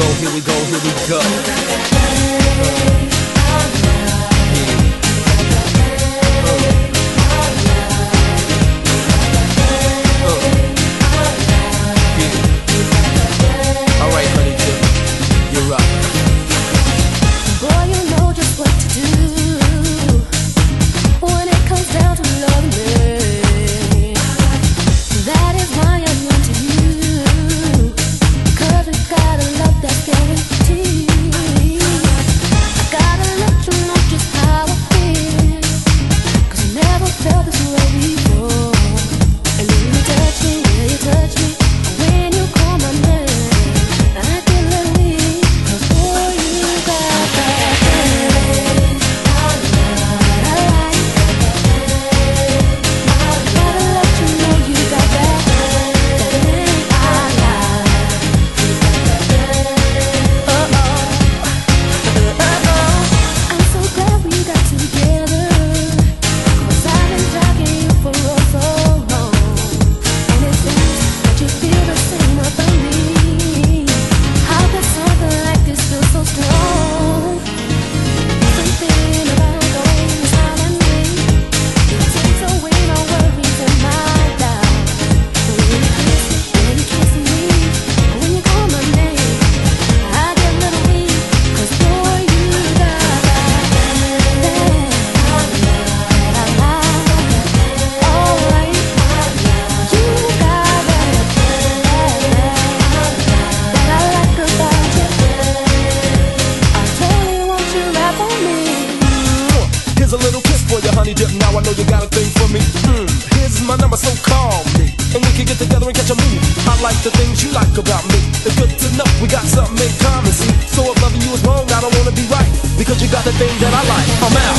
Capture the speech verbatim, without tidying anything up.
go, here we go, here we go. Alright, honey, you're up. Boy, you know just what to do when it comes down to loving me. That is why I'm into you, 'cause we got a love that's guaranteed. I gotta let you know just how I feel, 'cause I never felt this way before. And when you touch me, yeah, you touch me, when you call my name, I get a little weak, 'cause boy, you got that thing I like. Gotta let you know you got that thing I like. Uh-oh, uh-oh. I'm so glad we got together, 'cause I've been tracking you for oh so long. And it seems that you feel the same about me. How could something like this feel so strong? Something about the way you smile at me, it takes away my worries and my doubts. When you kiss me, when you kiss me, when you call my name, I get a little weak, 'cause boy, you got that thing I like. Alright, you got that thing that I like about you. I totally want you right for me. Here's a little kiss for you, honey dip. Now I know you got a thing for me. Mm. Here's my number, so call me, and we can get together and catch a move. I like the things you like about me. It's good to know we got something in common. See, so if loving you is wrong, I don't wanna be right, because you got the thing that I like. I'm out.